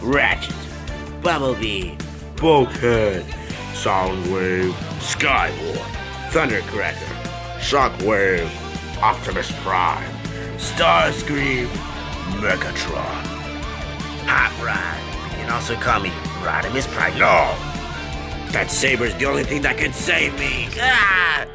Ratchet, Bumblebee, Bulkhead, Soundwave, Skyboard, Thundercracker, Shockwave, Optimus Prime, Starscream, Megatron, Hot Rod. You can also call me Rodimus Prime. No! That saber's the only thing that can save me! Ah!